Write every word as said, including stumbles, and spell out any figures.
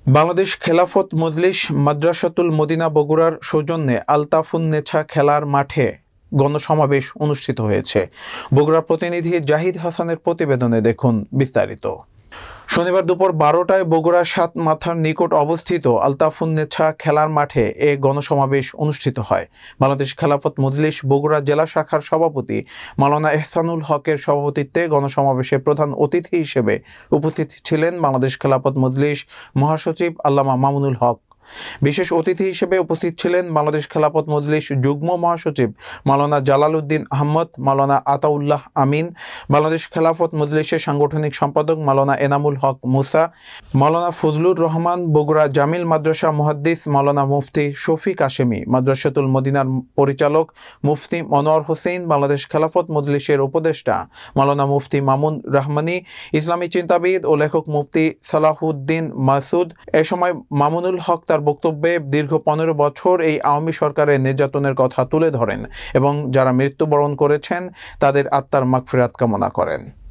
বাংলাদেশ খেলাফত মজলিস মাদ্রাসাতুল Medina বগুড়ার সৌজন্যে আলতাফুন্নেছা খেলার মাঠে গণসমাবেশ অনুষ্ঠিত হয়েছে। বগুড়া প্রতিনিধি জাহিদ হাসানের প্রতিবেদনে দেখুন বিস্তারিত। শনিবার দুপুর বারোটায় বগুড়া সাত মাথার নিকট অবস্থিত আলতাফুন্নেছা খেলার মাঠে এ গণসমাবেশ অনুষ্ঠিত হয়। বাংলাদেশ খেলাফত মজলিস বগুড়া জেলা শাখার সভাপতি মাওলানা এহসানুল হকের সভাপতিত্বে গণসমাবেশে প্রধান অতিথি হিসেবে উপস্থিত ছিলেন বাংলাদেশ খেলাফত মজলিস মহাসচিব আল্লামা মামুনুল হক। বিশেষ অতিথি হিসেবে উপস্থিত ছিলেন বাংলাদেশ খেলাফত মজলিস যুগ্ম মহাসচিব মাওলানা জালালউদ্দিন আহমদ, মাওলানা আতাউল্লাহ আমিন, বাংলাদেশ খেলাফত মজলিসের সাংগঠনিক সম্পাদক মাওলানা এনামুল হক মুসা, মাওলানা ফজলুর রহমান, বগুড়া জামিল মাদ্রাসা মুহাদ্দিস মাওলানা মুফতি শফিক কাশেমি, মাদ্রাসাতুল মদিনার পরিচালক মুফতি মনোয়ার হোসেন, বাংলাদেশ খেলাফত মজলিসের উপদেষ্টা মাওলানা মুফতি মামুন রহমানী, ইসলামী চিন্তাবিদ ও লেখক মুফতি সালাহুদ্দিন মাসুদ। এ সময় মামুনুল হক তার বক্তব্যে দীর্ঘ পনেরো বছর এই আওয়ামী সরকারের নির্যাতনের কথা তুলে ধরেন এবং যারা মৃত্যুবরণ করেছেন তাদের আত্মার মাগফিরাত কামনা করেন।